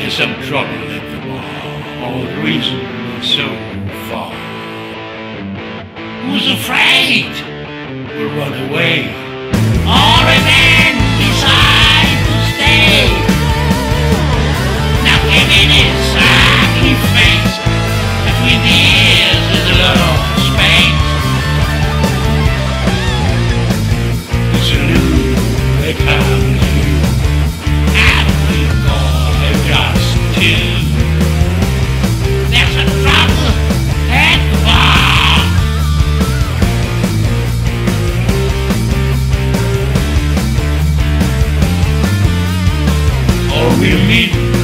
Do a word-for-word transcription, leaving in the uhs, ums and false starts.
There's some trouble at the bar, or the reason we're so far. Who's afraid will run away, or remain beside to stay? Now give me this ugly face, between the ears is a little space. It's a new that comes you, and we're gonna just two. There's a trouble at the bar. Or we'll meet